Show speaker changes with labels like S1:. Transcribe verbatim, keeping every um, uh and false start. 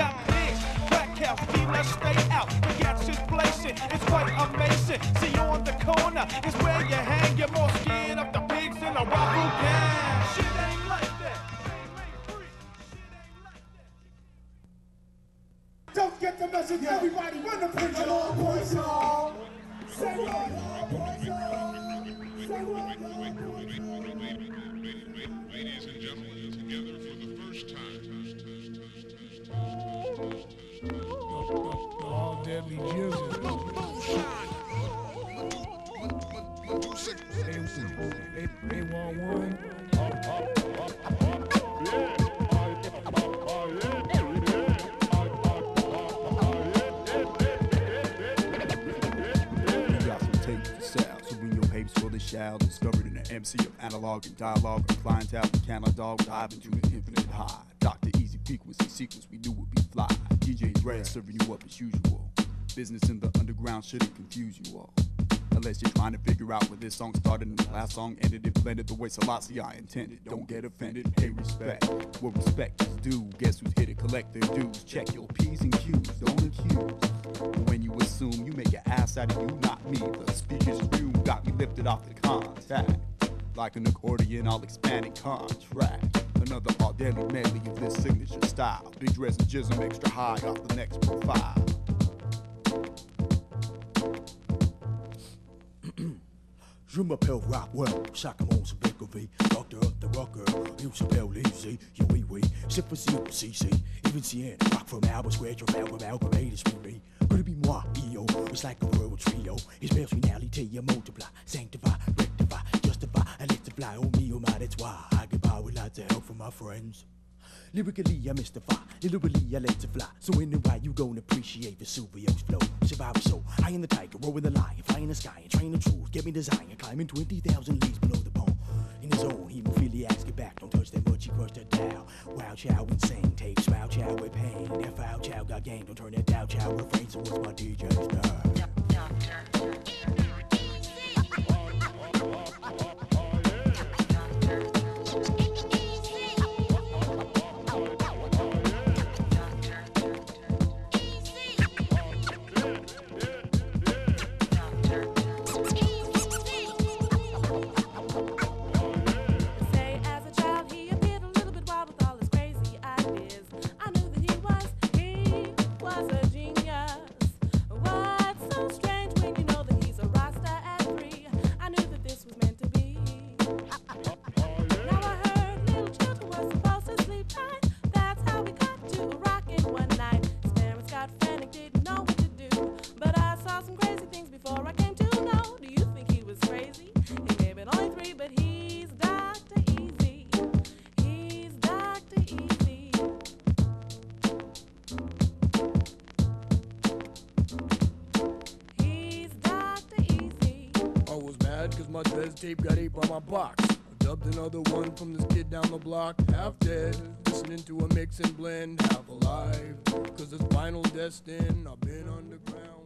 S1: got pigs, crack house, dealers stay out. The gas is blazing, it's quite amazing. See you on the corner, it's where you hang. You're more scared of the pigs than a robber gang. Shit ain't like that.
S2: Don't get the message, everybody, run the bridge along, boys, y'all. Say what? Say what?
S3: Ladies and gentlemen, together for the first time.
S4: All deadly jizzes. They, they want one.
S5: For the shall discovered in the M C of analog and dialogue of clientele and catalog dive into the infinite high. Doctor Easy frequency sequence we knew would be fly. D J Dre serving you up as usual. Business in the underground shouldn't confuse you all. Unless you're trying to figure out where this song started and the last song ended, it blended the way Selassie I intended. Don't get offended, pay respect. What respect is due, guess who's here to collect their dues? Check your P's and Q's, don't accuse. When you assume you make an ass out of you, not me. The speaker's view got me lifted off the contact. Like an accordion, I'll expand and contract. Another all daily medley of this signature style. Big dress and jism extra high off the next profile.
S6: Je m'appelle Rockwell, chacun mon Vicovi, doctor of the rocker, you s'appelle easy, yo oui oui, c'est facile C C, even C N, rock from Albert Square, your album, amalgamate is for me. Could it be moi, E O, it's like a verbal trio, his personality, you multiply, sanctify, rectify, justify, and let it fly, oh me, oh my, that's why I get by with lots of help from my friends. Lyrically, I mystify, literally, I let it fly. So in the ride, you gon' appreciate Vesuvio's flow. Survival soul, I am the tiger, roaring the lion, fly in the sky, and train the truth. Get me design, climbing twenty thousand leagues below the pole. In his own, he hemophiliacs get back, don't touch that much, he crushed that dial. Wow, chow, insane, tape, smile, chow, with pain. That foul, chow, got game, don't turn that down, chow, refrain, so what's my D J style?
S4: My dress tape got ape on my box. I dubbed another one from this kid down the block. Half dead, listening to a mix and blend. Half alive, cause it's final destined. I've been underground.